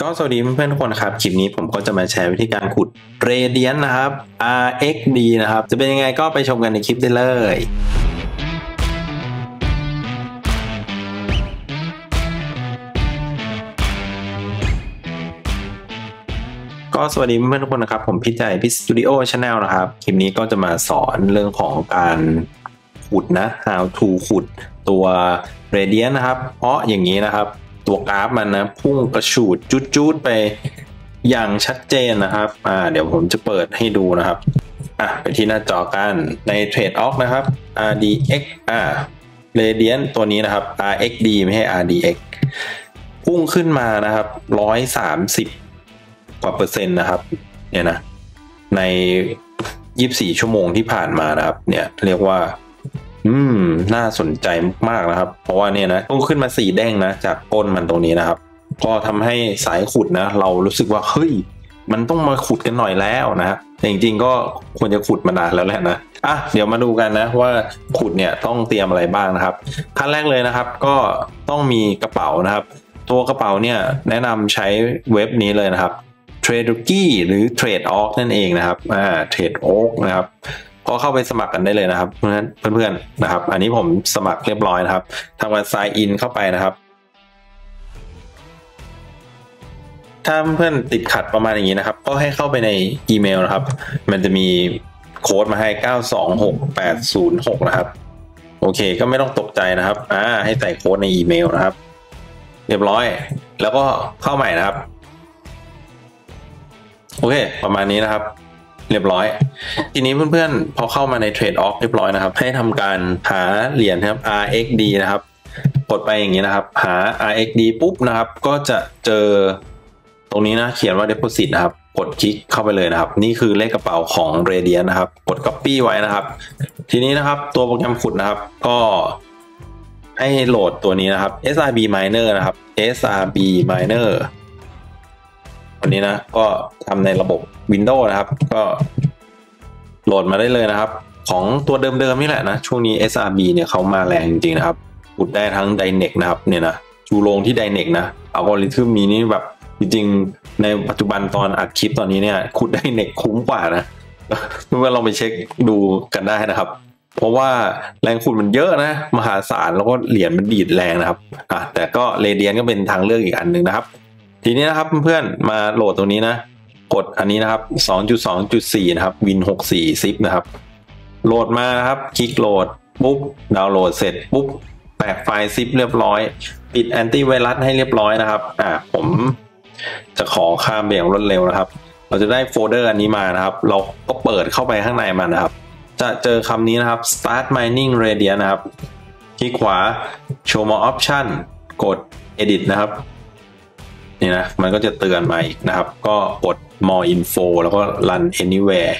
ก็สวัสดีเพื่อนๆทุกคนครับคลิปนี้ผมก็จะมาแชร์วิธีการขุด Radiant นะครับ RXD นะครับจะเป็นยังไงก็ไปชมกันในคลิปได้เลยก็สวัสดีเพื่อนๆทุกคนนะครับผมพี่ใจพี่สตูดิโอชาแนลนะครับคลิปนี้ก็จะมาสอนเรื่องของการขุดนะ how to ขุดตัว Radiant นะครับเพราะอย่างนี้นะครับตัวกราฟมันนะพุ่งกระฉูดจุดๆไปอย่างชัดเจนนะครับเดี๋ยวผมจะเปิดให้ดูนะครับไปที่หน้าจอกันใน Trade Org นะครับ RDX Radiant ตัวนี้นะครับ RXD ไม่ใช่ RDX พุ่งขึ้นมานะครับ130กว่า%นะครับเนี่ยนะใน24ชั่วโมงที่ผ่านมานะครับเนี่ยเรียกว่าน่าสนใจมากนะครับเพราะว่าเนี่ยนะต้องขึ้นมา4 แดงนะจากก้นมันตรงนี้นะครับก็ทำให้สายขุดนะเรารู้สึกว่าเฮ้ยมันต้องมาขุดกันหน่อยแล้วนะแต่จริงๆก็ควรจะขุดมานานแล้วแหละนะเดี๋ยวมาดูกันนะว่าขุดเนี่ยต้องเตรียมอะไรบ้างนะครับขั้นแรกเลยนะครับก็ต้องมีกระเป๋านะครับตัวกระเป๋าเนี่ยแนะนำใช้เว็บนี้เลยนะครับ Tradeorg หรือ Trade Org นั่นเองนะครับTrade Org นะครับก็เข้าไปสมัครกันได้เลยนะครับเพื่อนๆนะครับอันนี้ผมสมัครเรียบร้อยนะครับทำการ sign in เข้าไปนะครับถ้าเพื่อนติดขัดประมาณอย่างนี้นะครับก็ให้เข้าไปในอีเมลนะครับมันจะมีโค้ดมาให้926806นะครับโอเคก็ไม่ต้องตกใจนะครับให้ใส่โค้ดในอีเมลนะครับเรียบร้อยแล้วก็เข้าใหม่นะครับโอเคประมาณนี้นะครับเรียบร้อยทีนี้เพื่อนๆพอเข้ามาใน Trade Org เรียบร้อยนะครับให้ทำการหาเหรียญครับ RXD นะครับกดไปอย่างนี้นะครับหา RXD ปุ๊บนะครับก็จะเจอตรงนี้นะเขียนว่า Deposit นะครับกดคลิกเข้าไปเลยนะครับนี่คือเลขกระเป๋าของ Radiant นะครับกด Copy ไว้นะครับทีนี้นะครับตัวโปรแกรมขุดนะครับก็ให้โหลดตัวนี้นะครับ SRB Miner นะครับ SRB Minerวันนี้นะก็ทำในระบบ Windows นะครับก็โหลดมาได้เลยนะครับของตัวเดิมๆนี่แหละนะช่วงนี้ SRB เนี่ยเขามาแรงจริงๆนะครับขุดได้ทั้ง Dynex นะครับเนี่ยนะจูโรงที่ Dynex นะอัลกอริทึมมีนี่แบบจริงๆในปัจจุบันตอนอัดคลิปตอนนี้เนี่ยขุด Dynex คุ้มกว่านะเพื่อนๆลองไปเช็คดูกันได้นะครับเพราะว่าแรงขุดมันเยอะนะมหาศาลแล้วก็เหรียญมันดีดแรงนะครับแต่ก็ Radiant ก็เป็นทางเลือกอีกอันหนึ่งนะครับทีนี้นะครับเพื่อนๆมาโหลดตรงนี้นะกดอันนี้นะครับ 2.2.4 นะครับ Win64 zip นะครับโหลดมานะครับคลิกโหลดปุ๊บดาวน์โหลดเสร็จปุ๊บแตกไฟล์ zip เรียบร้อยปิดแอนตี้ไวรัสให้เรียบร้อยนะครับผมจะขอข้ามไปอย่างรวดเร็วนะครับเราจะได้โฟลเดอร์อันนี้มานะครับเราก็เปิดเข้าไปข้างในมันนะครับจะเจอคำนี้นะครับ start mining radiant นะครับคลิกขวา show more option กด edit นะครับนี่นะมันก็จะเตือนมาอีกนะครับก็กด more info แล้วก็ run anywhere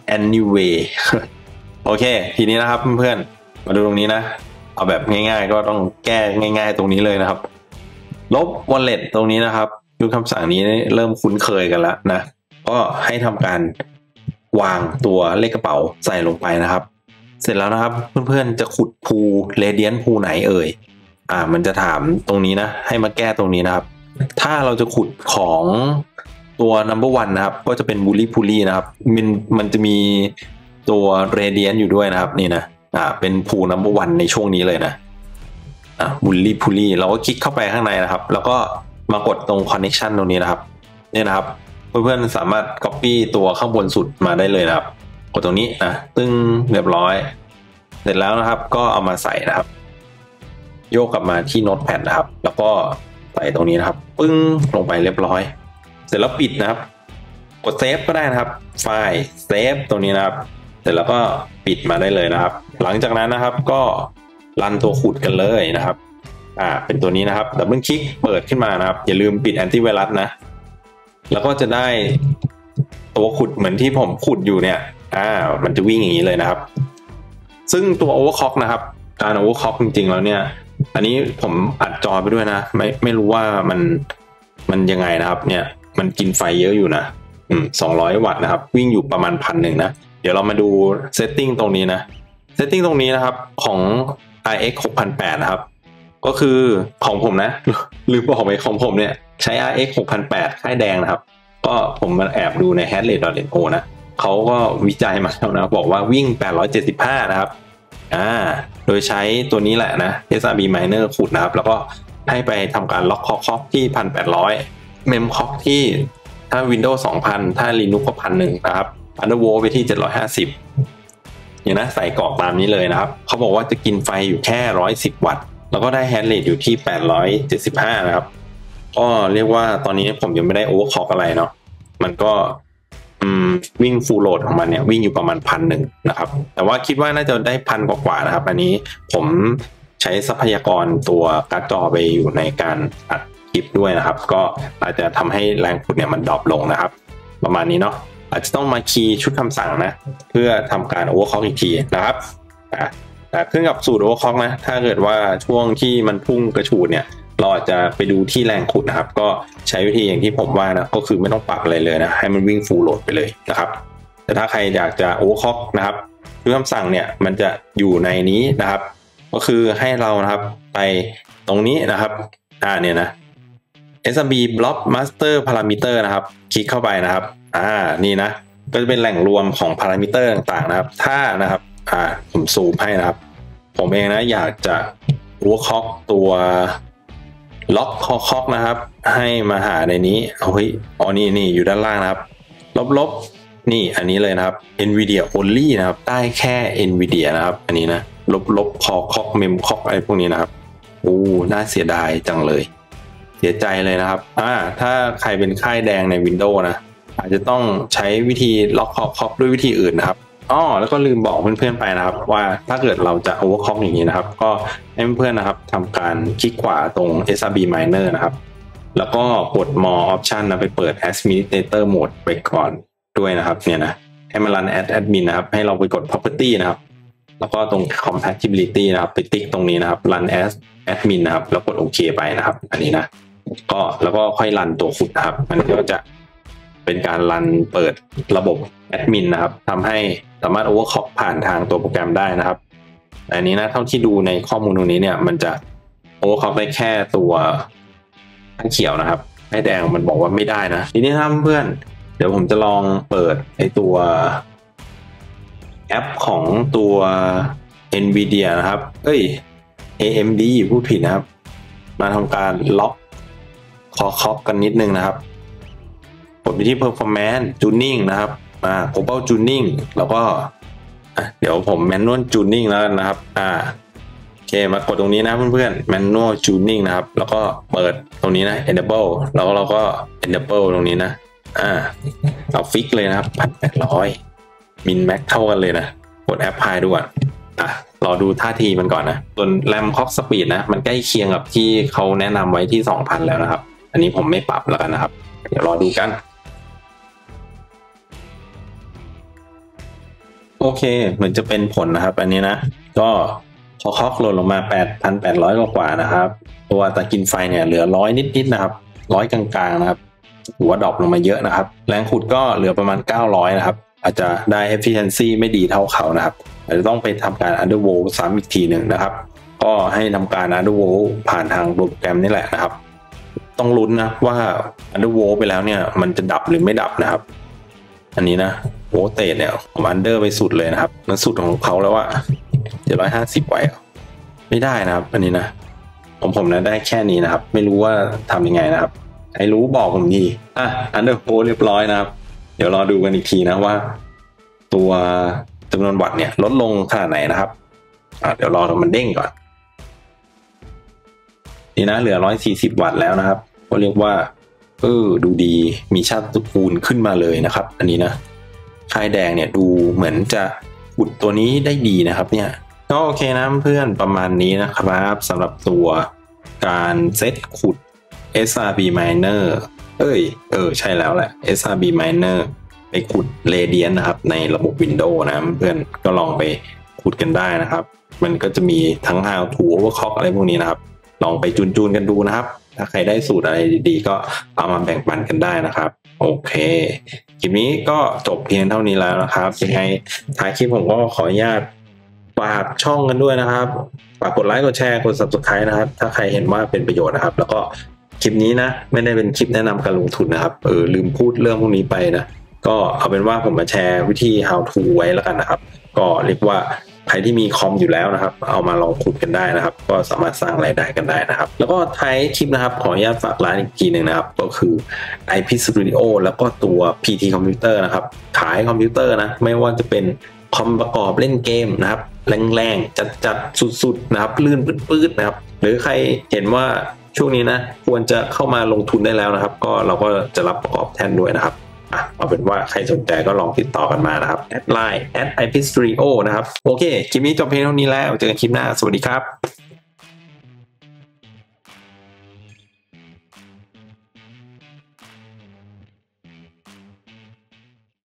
โอเคทีนี้นะครับเพื่อนๆมาดูตรงนี้นะเอาแบบง่ายๆก็ต้องแก้ง่ายๆตรงนี้เลยนะครับลบ wallet ตรงนี้นะครับคือคำสั่งนี้เริ่มคุ้นเคยกันแล้วนะก็ให้ทำการวางตัวเลขกระเป๋าใส่ลงไปนะครับเสร็จแล้วนะครับเพื่อนๆจะขุดพูRadiantพูไหนเอ่ยมันจะถามตรงนี้นะให้มาแก้ตรงนี้นะครับถ้าเราจะขุดของตัว number 1นะครับก็จะเป็นบูลลี่พูลี่นะครับมันจะมีตัว Radiant อยู่ด้วยนะครับนี่นะเป็นพู number 1ในช่วงนี้เลยนะบูลลี่พูลี่เราก็คลิกเข้าไปข้างในนะครับแล้วก็มากดตรง connection ตรงนี้นะครับเนี่ยนะครับเพื่อนๆสามารถ copy ตัวข้างบนสุดมาได้เลยนะครับกดตรงนี้นะตึ้งเรียบร้อยเสร็จแล้วนะครับก็เอามาใส่นะครับโยกกลับมาที่ Notepad นะครับแล้วก็ใส่ตรงนี้นะครับปึ้งลงไปเรียบร้อยเสร็จแล้วปิดนะครับกดเซฟก็ได้นะครับไฟล์เซฟตรงนี้นะครับเสร็จแล้วก็ปิดมาได้เลยนะครับหลังจากนั้นนะครับก็รันตัวขุดกันเลยนะครับเป็นตัวนี้นะครับดับเบิลคลิกเปิดขึ้นมานะครับอย่าลืมปิดแอนตี้ไวรัสนะแล้วก็จะได้ตัวขุดเหมือนที่ผมขุดอยู่เนี่ยมันจะวิ่งอย่างนี้เลยนะครับซึ่งตัว overclock นะครับการ overclock จริงๆแล้วเนี่ยอันนี้ผมอัดจอไปด้วยนะไม่รู้ว่ามันยังไงนะครับเนี่ยมันกินไฟเยอะอยู่นะ200 วัตต์นะครับวิ่งอยู่ประมาณ1,000นะเดี๋ยวเรามาดูเซตติ้งตรงนี้นะเซตติ้งตรงนี้นะครับของ RX 6008นะครับก็คือของผมนะลืมบอกไปของผมเนี่ยใช้ RX 6008ค่ายแดงนะครับก็ผมมาแอบดูใน Hash-Rate.io นะเขาก็วิจัยมาแล้วนะบอกว่าวิ่ง875นะครับโดยใช้ตัวนี้แหละนะ SRB Miner ขุดนะครับแล้วก็ให้ไปทำการล็อกคล็อกที่1,800เมมคล็อกที่ถ้า Windows 2,000ถ้า Linux ก็1,001นะครับ Undervolt ไปที่750อย่างนะใส่กรอกตามนี้เลยนะครับเขาบอกว่าจะกินไฟอยู่แค่110วัตต์แล้วก็ได้ hash rate อยู่ที่875นะครับก็เรียกว่าตอนนี้ผมยังไม่ได้ overclock อะไรเนาะมันก็วิ่ง full load ของมันเนี่ยวิ่งอยู่ประมาณ1,001นะครับแต่ว่าคิดว่าน่าจะได้1,000 กว่านะครับ อันนี้ผมใช้ทรัพยากรตัวการ์ดจอไปอยู่ในการอัดคลิปด้วยนะครับก็อาจจะทำให้แรงขุดเนี่ยมันดรอปลงนะครับประมาณนี้เนาะอาจจะต้องมาคีย์ชุดคำสั่งนะเพื่อทำการ overclock อีกทีนะครับแต่ขึ้นกับสูตร overclock นะถ้าเกิดว่าช่วงที่มันพุ่งกระฉูดเนี่ยเราอาจจะไปดูที่แรงขุดนะครับก็ใช้วิธีอย่างที่ผมว่านะก็คือไม่ต้องปรับอะไรเลยนะให้มันวิ่ง full load ไปเลยนะครับแต่ถ้าใครอยากจะ overclock นะครับชุดคำสั่งเนี่ยมันจะอยู่ในนี้นะครับก็คือให้เรานะครับไปตรงนี้นะครับเนี่ยนะ SRB Block Master Parameter นะครับคลิกเข้าไปนะครับนี่นะก็จะเป็นแหล่งรวมของพารามิเตอร์ต่างๆนะครับถ้านะครับผมซูมให้นะครับผมเองนะอยากจะoverclockตัวล็อกคล็อกนะครับให้มาหาในนี้นี่อยู่ด้านล่างนะครับลบนี่อันนี้เลยนะครับ NVIDIA only นะครับได้แค่ NVIDIA นะครับอันนี้นะลบคล็อกเมมคล็อกอะไรพวกนี้นะครับน่าเสียดายจังเลยเสียใจเลยนะครับถ้าใครเป็นค่ายแดงใน Windows นะอาจจะต้องใช้วิธีล็อกคล็อกด้วยวิธีอื่นนะครับแล้วก็ลืมบอกเพื่อนๆไปนะครับว่าถ้าเกิดเราจะ overclock อย่างนี้นะครับก็ให้เพื่อนๆนะครับทำการคลิกขวาตรง SRB Miner นะครับแล้วก็กด More Option นะไปเปิด Administrator Mode ไปก่อนด้วยนะครับเนี่ยนะให้มัน Run as Admin นะครับให้เราไปกด Property นะครับแล้วก็ตรง Compatibility นะครับไปติ๊กตรงนี้นะครับ Run as Admin นะครับแล้วกดโอเคไปนะครับอันนี้นะแล้วก็ค่อยรันตัวขุดนะครับมันก็จะเป็นการรันเปิดระบบแอดมินนะครับทำให้สามารถ overclock ผ่านทางตัวโปรแกรมได้นะครับแต่อันนี้นะเท่าที่ดูในข้อมูลตรงนี้เนี่ยมันจะ overclock ได้แค่ตัวข้างเขียวนะครับไอ้แดงมันบอกว่าไม่ได้นะทีนี้ครับเพื่อนเดี๋ยวผมจะลองเปิดไอ้ตัวแอปของตัว NVIDIA นะครับAMD พูดผิดนะครับมาทำการล็อกคล็อกกันนิดนึงนะครับกดไปที่ performance tuning นะครับglobal tuning แล้วก็เดี๋ยวผม manual tuning แล้วนะครับโอเคมากดตรงนี้นะเพื่อนๆ manual tuning นะครับแล้วก็เปิดตรงนี้นะ enable แล้วเราก็ enable ตรงนี้นะเราฟิกเลยนะครับ1,800 min max เท่ากันเลยนะกด apply ดูก่อนรอดูท่าทีมันก่อนนะส่วน RAM clock speed นะมันใกล้เคียงกับที่เขาแนะนำไว้ที่ 2,000 แล้วนะครับอันนี้ผมไม่ปรับแล้วกันนะครับเดี๋ยวรอดูกันโอเคเหมือนจะเป็นผลนะครับอันนี้นะก็พอคล็อกลงมา 8,800 กว่านะครับตัวตะกินไฟเนี่ยเหลือ100นิดๆนะครับ100กลางๆนะครับถือว่าดรอปลงมาเยอะนะครับแรงขุดก็เหลือประมาณ900นะครับอาจจะได้ efficiency ไม่ดีเท่าเขานะครับอาจจะต้องไปทำการ undervolt ซ้ำอีกทีหนึ่งนะครับก็ให้ทำการ undervolt ผ่านทางโปรแกรมนี่แหละนะครับต้องลุ้นนะว่า undervolt ไปแล้วเนี่ยมันจะดับหรือไม่ดับนะครับอันนี้นะโวลเตจเนี่ยผมอันเดอร์ไปสุดเลยนะครับมันสุดของเขาแล้วว่า750ไว้ไม่ได้นะครับอันนี้นะผมนะได้แค่นี้นะครับไม่รู้ว่าทำยังไงนะครับใครรู้บอกผมดีอันเดอร์โวลเรียบร้อยนะครับเดี๋ยวรอดูกันอีกทีนะว่าตัวจำนวนวัตต์เนี่ยลดลงขนาดไหนนะครับเดี๋ยวรอมันเด้งก่อนนี่นะเหลือ140วัตต์แล้วนะครับก็เรียกว่าดูดีมีชาติตระกูลขึ้นมาเลยนะครับอันนี้นะค่ายแดงเนี่ยดูเหมือนจะขุดตัวนี้ได้ดีนะครับเนี่ยก็โอเคนะเพื่อนประมาณนี้นะครับสำหรับตัวการเซตขุด SRB Miner ใช่แล้วแหละ SRB Miner ไปขุด Radiant นะครับในระบบ Windows นะเพื่อนก็ลองไปขุดกันได้นะครับมันก็จะมีทั้ง How to Overclock อะไรพวกนี้นะครับลองไปจูนกันดูนะครับถ้าใครได้สูตรอะไรดีๆก็เอามาแบ่งปันกันได้นะครับโอเคคลิปนี้ก็จบเพียงเท่านี้แล้วนะครับยังไงท้ายคลิปผมก็ขออนุญาตฝากช่องกันด้วยนะครับฝากกดไลค์กดแชร์กด Subscribe นะครับถ้าใครเห็นว่าเป็นประโยชน์นะครับแล้วก็คลิปนี้นะไม่ได้เป็นคลิปแนะนำการลงทุนนะครับลืมพูดเรื่องพวกนี้ไปนะก็เอาเป็นว่าผมมาแชร์วิธี how to ไว้แล้วกันนะครับก็เรียกว่าใครที่มีคอมอยู่แล้วนะครับเอามาลองขุดกันได้นะครับก็สามารถสร้างรายได้กันได้นะครับแล้วก็ท้ายคลิปนะครับขออนุญาตฝากร้านอีกทีหนึ่งนะครับก็คือ IP Studio แล้วก็ตัว PT Computer นะครับขายคอมพิวเตอร์นะไม่ว่าจะเป็นคอมประกอบเล่นเกมนะครับแรงๆจัดๆสุดๆนะครับลื่นปื๊ดๆนะครับหรือใครเห็นว่าช่วงนี้นะควรจะเข้ามาลงทุนได้แล้วนะครับก็เราก็จะรับประกอบแทนด้วยนะครับเอาเป็นว่าใครสนใจก็ลองติดต่อกันมานะครับแอดไลน์ @IPStudio นะครับโอเคคลิปนี้จบเพียงเท่านี้แล้วเจอกันคลิปหน้าสวัสดีครับ